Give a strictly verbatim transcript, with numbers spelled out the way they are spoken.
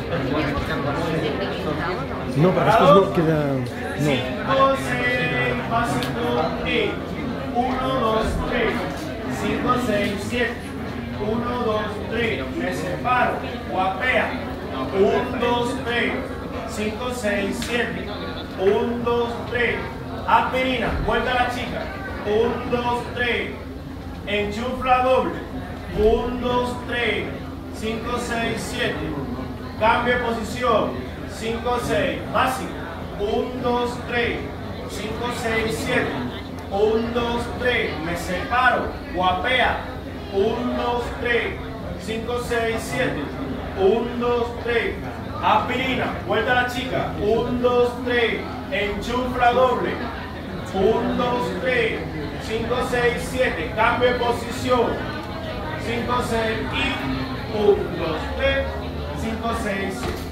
No, pero después no queda... No. cinco, seis, básico y uno, dos, tres, cinco, seis, siete, uno, dos, tres, me separo, guapea, uno, dos, tres, cinco, seis, siete, uno, dos, tres, aspirina, vuelta a la chica, uno, dos, tres, enchufla doble, uno, dos, tres, cinco, seis, siete, cambio de posición, cinco, seis, básico, uno, dos, tres, cinco, seis, siete, uno, dos, tres, me separo, guapea, uno, dos, tres, cinco, seis, siete, uno, dos, tres, aspirina, vuelta a la chica, uno, dos, tres, enchufla doble, uno, dos, tres, cinco, seis, siete, cambio de posición, cinco, seis y uno, dos, tres, cinco, seis, siete.